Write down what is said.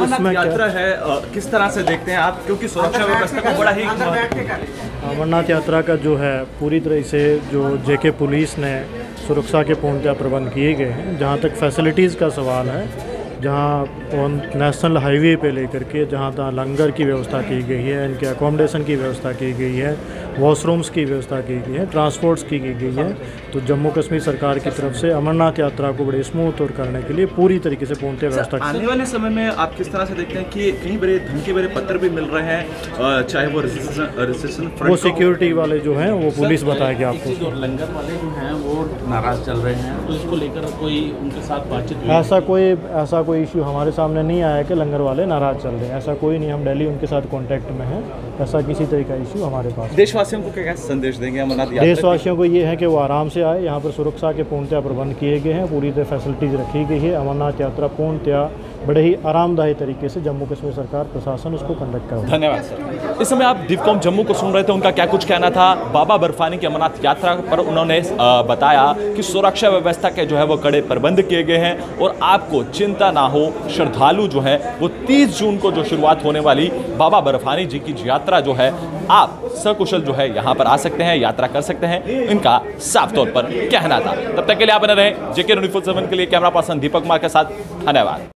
अमरनाथ यात्रा है, किस तरह से देखते हैं आप, क्योंकि सुरक्षा व्यवस्था को बड़ा ही अमरनाथ यात्रा का जो है पूरी तरह से जो जेके पुलिस ने सुरक्षा के पूर्णतः प्रबंध किए गए हैं। जहाँ तक फैसिलिटीज़ का सवाल है, जहाँ नेशनल हाईवे पे लेकर के जहाँ तहाँ लंगर की व्यवस्था की गई है, इनके अकोमोडेशन की व्यवस्था की गई है, वॉशरूम्स की व्यवस्था की गई है, ट्रांसपोर्ट्स की गई है। तो जम्मू कश्मीर सरकार की तरफ से अमरनाथ यात्रा को बड़े स्मूथ और करने के लिए पूरी तरीके से पूर्णतः व्यवस्था की। आने वाले समय में आप किस तरह से देखते हैं कि कई बड़े धमकी भरे पत्र भी मिल रहे हैं, चाहे वो रेजिस्टेंस फ्रंट, वो सिक्योरिटी वाले जो हैं वो पुलिस बताएगी आपको। लंगर वाले जो हैं वो नाराज चल रहे हैं, तो इसको लेकर कोई उनके साथ बातचीत ऐसा कोई इश्यू हमारे सामने नहीं आया कि लंगर वाले नाराज चल रहे हैं। ऐसा कोई नहीं, हम दिल्ली उनके साथ कांटेक्ट में हैं। ऐसा किसी तरह का इश्यू हमारे पास। देशवासियों को क्या संदेश देंगे अमरनाथ यात्रा? देशवासियों को ये है कि वो आराम से आए। यहाँ पर सुरक्षा के पूर्णतः प्रबंध किए गए हैं, पूरी तरह फैसिलिटीज़ रखी गई है। अमरनाथ यात्रा पूर्णतः बड़े ही आरामदायी तरीके से जम्मू कश्मीर सरकार प्रशासन उसको कंडक्ट कर रहा है। धन्यवाद सर। इस समय आप दिवकॉम जम्मू को सुन रहे थे, उनका क्या कुछ कहना था बाबा बर्फानी की अमरनाथ यात्रा पर। उन्होंने बताया कि सुरक्षा व्यवस्था के जो है वो कड़े प्रबंध किए गए हैं और आपको चिंता ना हो। श्रद्धालु जो है वो 30 जून को जो शुरुआत होने वाली बाबा बर्फानी जी की यात्रा जो है, आप सकुशल जो है यहाँ पर आ सकते हैं, यात्रा कर सकते हैं, इनका साफ तौर पर कहना था। तब तक के लिए आप बने रहें जेके 24/7 के लिए। कैमरा पर्सन दीपक कुमार के साथ, धन्यवाद।